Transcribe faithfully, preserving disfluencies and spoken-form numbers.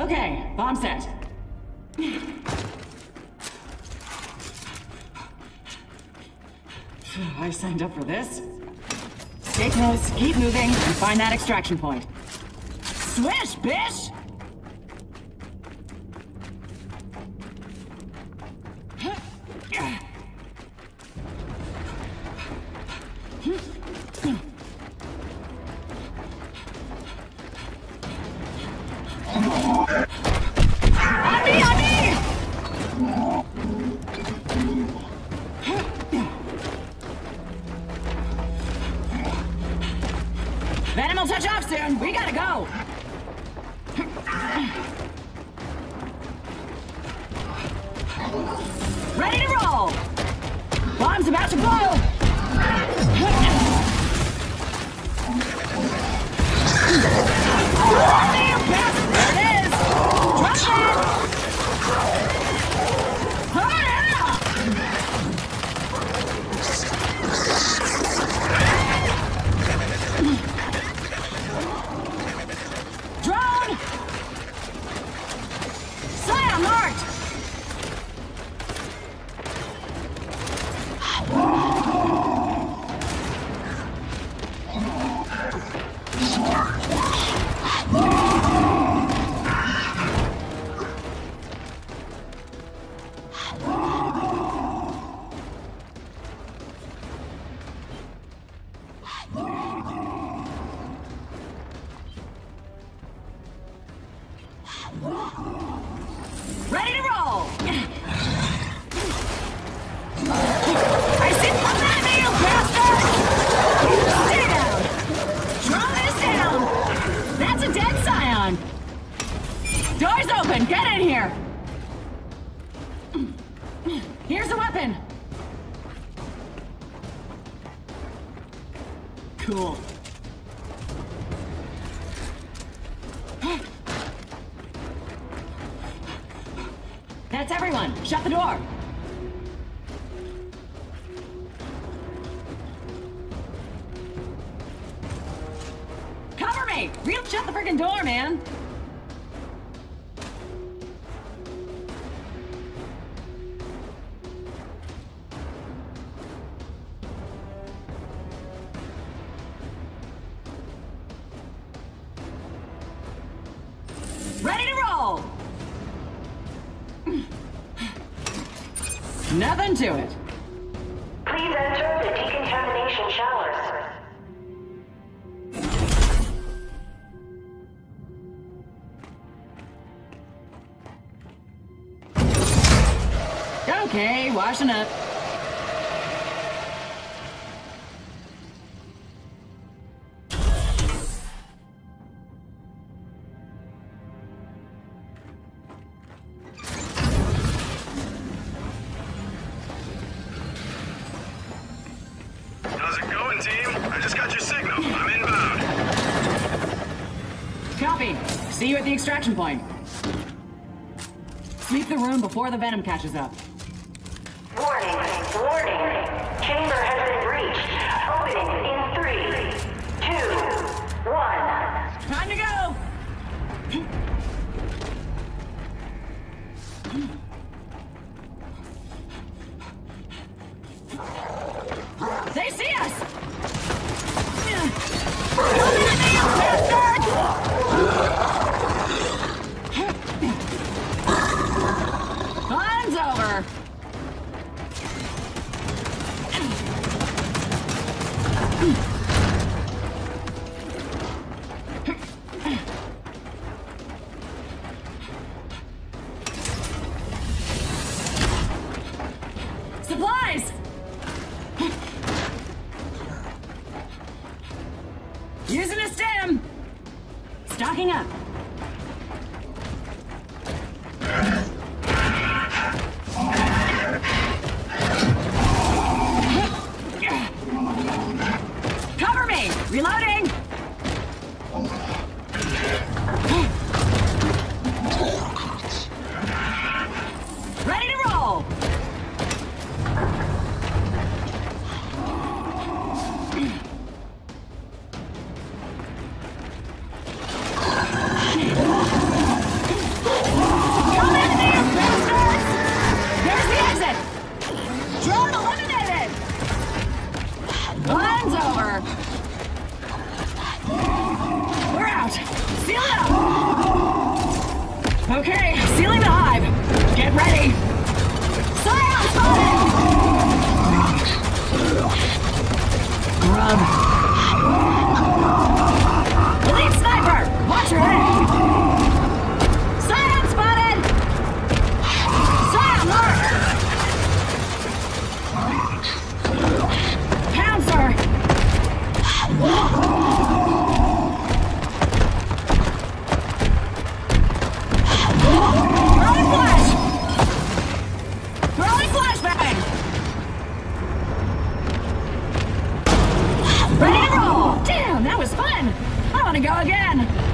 Okay, bomb set. I signed up for this. Stay close, keep moving, and find that extraction point. Swish, bish! Venom will touch off soon. We gotta go. Ready to roll. Bomb's about to blow. There it is. Drop it. Drone! Slam marked! Ready to roll! I see come at me, you bastard! Stay down! Drone is down! That's a dead Scion! Door's open! Get in here! Here's the weapon! Cool. That's everyone! Shut the door! Cover me! Real shut the friggin' door, man! Ready to roll! Nothing to it. Please enter the decontamination showers. Okay, washing up. How's it going, team? I just got your signal. I'm inbound. Copy. See you at the extraction point. Sweep the room before the venom catches up. Warning, warning. Chamber has been breached. Opening in three, two, one. Time to go! They see us! Come at me, you bastard! Fun's over! Supplies! Using a stem! Stocking up. Cover me! Reloading! Ready to roll! Line's over. We're out. Seal it up. Okay, sealing the hive. Get ready. Scion spotted! Grub. Elite sniper! Watch your head! Scion spotted! Scion mark! Pouncer! Throwing flash! Throwing flashbang! Ready to roll! Damn, that was fun! I want to go again!